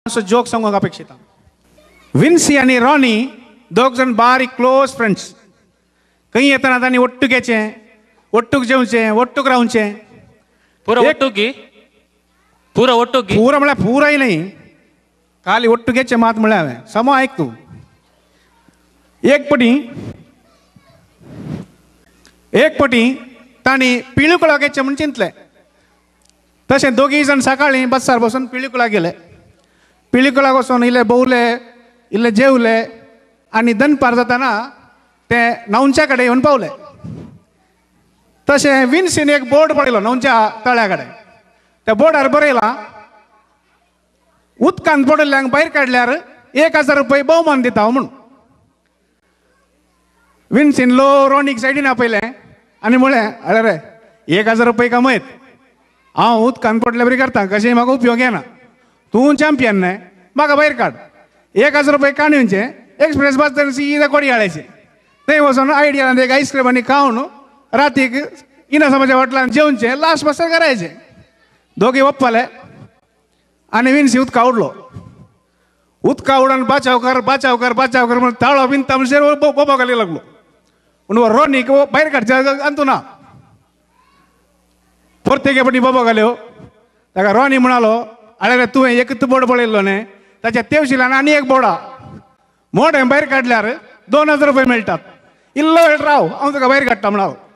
joke सांगूंक अपेक्षित विन्सी आणि रॉनी दोग जण बारीक क्लोज फ्रेंड्स खंय येतना तांणी ಒಟ್ಟುಗೆचे ಒಟ್ಟುಗೆ जेवचे ಒಟ್ಟುಗೆ रावचे पुरा ಒಟ್ಟುಗೆ पुरा ಒಟ್ಟುಗೆ पुरा म्हळ्यार पुराय न्ही खाली ಒಟ್ಟುಗೆचे मात म्हळ्यार हांवें समो आयक तूं एक पटी तांणी पिळकुळा घेचे म्हूण चिंतलें तशें दोगी जण सकाळीं बसार बसून पिळकुळा गेले पिळकुळा वचून इल्ले भोवले इल्ले जेवले आनी दनपार जाताना ते न्हंवच्या कडेन येवन पावले तशें विन्सीन एक बोर्ड पळयलो न्हंवच्या तळ्या कडेन त्या बोर्डार बरयलां उदकांत पडल्ल्यांक भायर काडल्यार 1000 रुपया भोवमान दिता म्हूण विन्सीन लो रॉनीक सायडीन आपयलें आनी म्हळें अरे रे 1000 रुपया कमयत हांव उदकांत पडले बरी करता कशेंय म्हाका उपयोग येना तूं चॅम्पियन न्हय म्हाका भायर काड 1000 रुपया काणूचे एक्सप्रेस बस तर सीदा कोडयाळ्याचे थंय वचून आयडियान एक आईस्क्रीम आनी खावन रातीक इनासमाच्या हॉटेलान जेवचे लास्ट बसर करायचे दोगी ओप्पाले आनी विन्सी उदका उडलो उदका उडोवन बाचाव कर म्हणून ताळो बीन तमशेर बोबो घाली लागलो पूण रॉनीक भायर काडचे अंतू ना परतेगे फावटी बोबो घाल्यो ताका रॉनी म्हणालो अरे रे तुवें एकच बोर्ड पळयल्लो न्हय ताच्या तेवशिलान आनी एक बोर्ड मोड भायर काडल्यार 2000 रुपया मेळटात इल्लो वेळ राव हांव तुका भायर काडटा म्हणालो